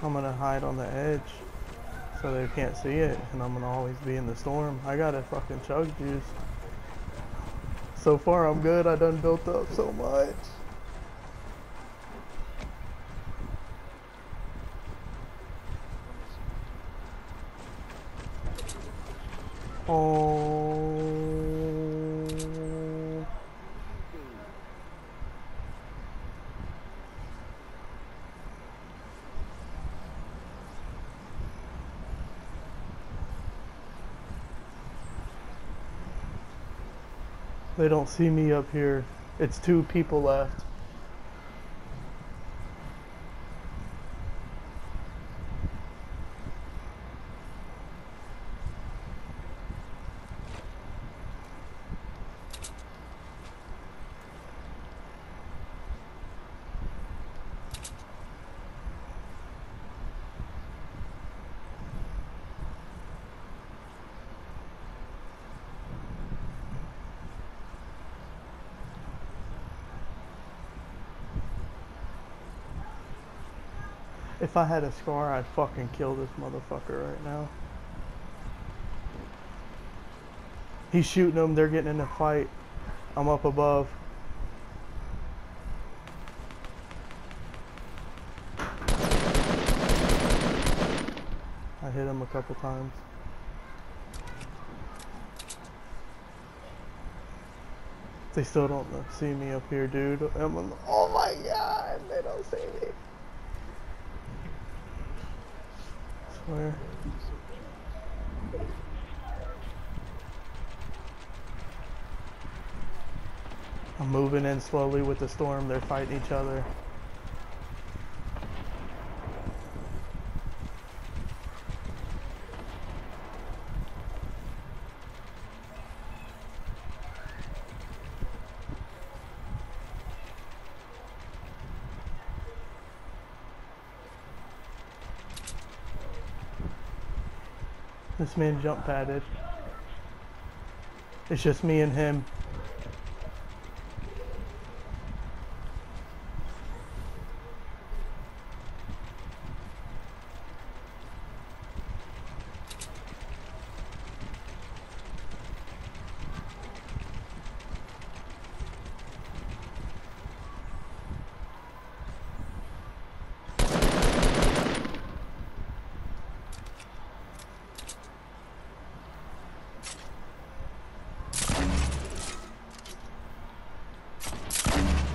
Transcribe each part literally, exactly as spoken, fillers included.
I'm gonna hide on the edge so they can't see it, and I'm gonna always be in the storm. I got a fucking chug juice. So far I'm good. I done built up so much. Oh. They don't see me up here. It's two people left. If I had a scar, I'd fucking kill this motherfucker right now. He's shooting them. They're getting in a fight. I'm up above. I hit him a couple times. They still don't see me up here, dude. I'm on, oh my god, they don't see me. I swear. I'm moving in slowly with the storm. They're fighting each other. This man jump padded. It's just me and him.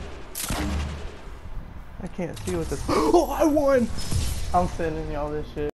I can't see what this. Oh, I won! I'm sending y'all this shit.